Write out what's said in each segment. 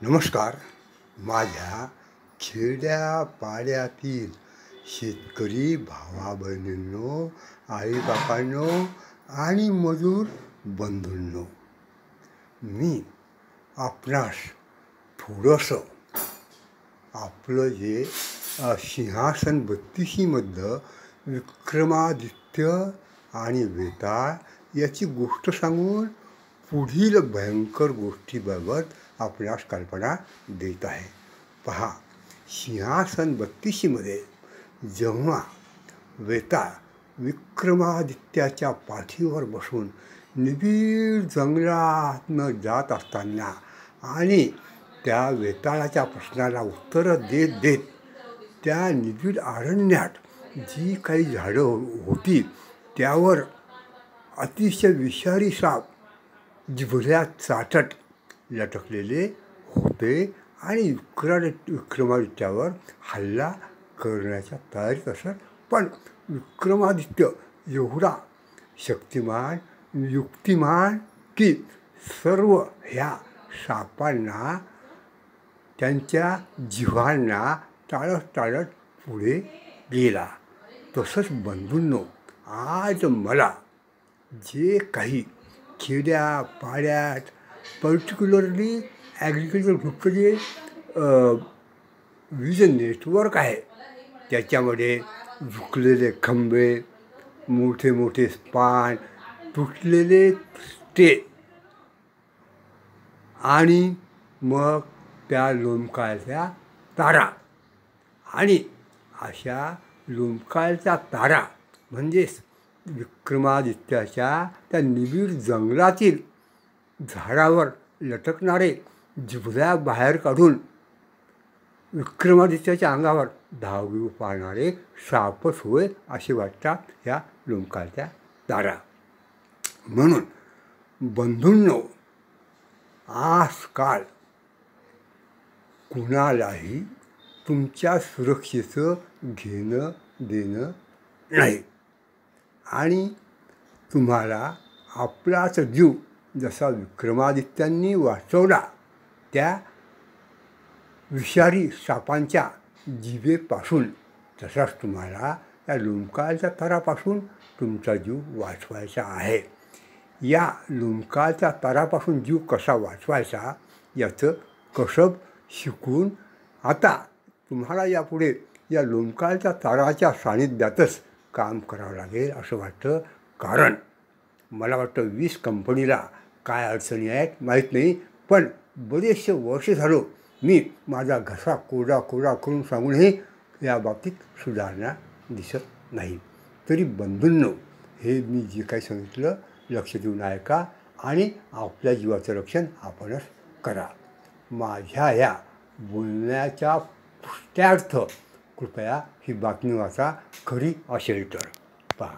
नमस्कार. माझ्या खेड्यापाड्यातील शेतकरी भावा बहिणींनो, आईबापांनो आणि मजूर बंधूंनो, मी आपणास थोडंसं आपलं जे सिंहासन 32मधलं विक्रमादित्य आणि वेताळ याची गोष्ट सांगून पुढील भयंकर गोष्टीबाबत आपणास कल्पना देत आहे. पहा, सिंहासन 32मध्ये जेव्हा वेताळ विक्रमादित्याच्या पाठीवर बसून निबिड जंगलातनं जात असताना आणि त्या वेताळाच्या प्रश्नाला उत्तरं देत देत त्या निबिड अरण्यात जी काही झाडं होती त्यावर अतिशय विषारी साप जिभल्या चाटत लटकलेले होते आणि विक्रमादित्यावर हल्ला करण्याच्या तयारीत असत. पण विक्रमादित्य एवढा शक्तिमान, युक्तिमान की सर्व ह्या सापांना त्यांच्या जिव्हांना टाळत टाळत पुढे गेला. तसंच बंधूंनो, आज मला जे काही खेड्यापाड्यात पर्टिक्युलरली ॲग्रिकल्चर ग्रुपचं जे वीज नेटवर्क आहे त्याच्यामध्ये झुकलेले खंबे, मोठे मोठे स्पान, तुटलेले ते आणि मग त्या लोंबकळत्या तारा आणि अशा लोंबकळत्या तारा म्हणजेच विक्रमादित्याच्या त्या निबिड जंगलातील झाडावर लटकणारे जिभल्या बाहेर काढून विक्रमादित्याच्या अंगावर धाव घेऊ पाहणारे सापच होय असे वाटतात ह्या लोंबकळत्या तारा. म्हणून बंधूंनो, आजकाल कुणालाही तुमच्या सुरक्षेचं घेणं देणं नाही आणि तुम्हाला आपलाच जीव जसा विक्रमादित्यांनी वाचवला त्या विषारी सापांच्या जिभेपासून, तसाच तुम्हाला या लोंबकळत्या तारापासून तुमचा जीव वाचवायचा आहे. या लोंबकळत्या तारापासून जीव कसा वाचवायचा याचं कसब शिकून आता तुम्हाला यापुढे या लोंबकळत्या ताराच्या सानिध्यातच काम करावं लागेल असं वाटतं. कारण मला वाटतं वीज कंपनीला काय अडचणी आहेत माहीत नाही, पण बरेचसे वर्ष झालो मी माझा घसा कोरडा कोरडा करून सांगूनही या बाबतीत सुधारणा दिसत नाही. तरी बंधूंनो, हे मी जे काही सांगितलं लक्ष देऊन ऐका आणि आपल्या जीवाचं रक्षण आपणच करा. माझ्या या बोलण्याच्या पुष्ट्यार्थ कृपया ही बातमी वाचा, खरी असेल तर. पहा,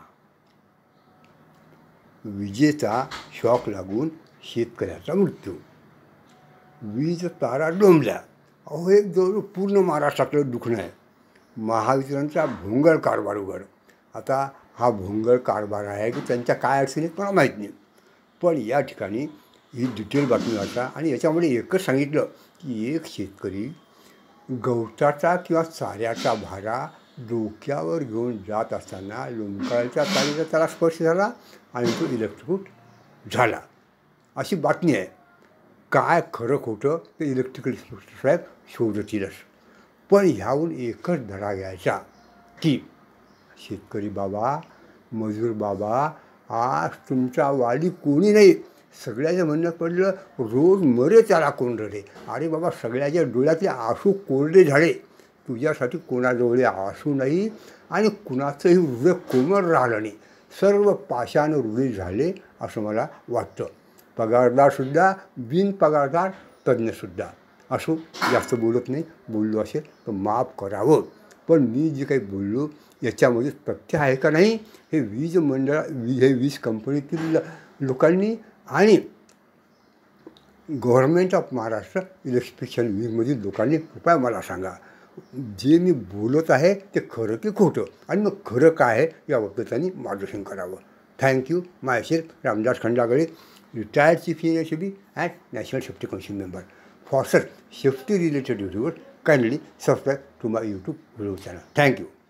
विजेचा शॉक लागून शेतकऱ्याचा मृत्यू. वीज तारा डोंबल्या. अहो, हे जवळ पूर्ण महाराष्ट्रातलं दुखणं आहे. महावितरणचा भोंगळ कारभार उघड. आता हा भोंगळ कारभार आहे की त्यांच्या काय अडचणीत मला माहीत नाही, पण या ठिकाणी ही डिटेल बातमी वाचा आणि याच्यामध्ये एकच सांगितलं की एक शेतकरी गवताचा किंवा चाऱ्याचा भारा डोक्यावर घेऊन जात असताना लोंबकळत्या तारेचा त्याला स्पर्श झाला आणि तो इलेक्ट्रिक्यूट झाला, अशी बातमी आहे. काय खरं खोटं ते इलेक्ट्रिकल साहेब शोधतीलच. पण ह्याहून एकच धडा घ्यायचा की शेतकरी बाबा, मजूर बाबा, आज तुमचा वाली कोणी नाही. सगळ्याचं म्हणणं पडलं रोज मरे त्याला कोण रडे. अरे बाबा, सगळ्याच्या डोळ्यातले आसू कोरडे झाले. तुझ्यासाठी कोणाजवळ आसू नाही आणि कुणाचंही हृदय कोमल राहिलं नाही. सर्व पाषाण हृदय झाले असं मला वाटतं. पगारदारसुद्धा, बिनपगारदार तज्ज्ञसुद्धा. असो, जास्त बोलत नाही, बोललो असेल तर माफ करावं. पण मी जे काही बोललो याच्यामध्ये तथ्य आहे का नाही हे वीज कंपनीतील लोकांनी आणि गव्हर्नमेंट ऑफ महाराष्ट्र इलेक्ट्रिशियन विंगमधील लोकांनी कृपया मला सांगा, जे मी बोलत आहे ते खरं की खोटं, आणि मग खरं काय आहे याबाबत त्यांनी मार्गदर्शन करावं. Thank you. Myself Ramdas Khandagale, retired Chief Engineer and National Safety Commission member. for such safety related videos, kindly subscribe to my YouTube video channel. Thank you.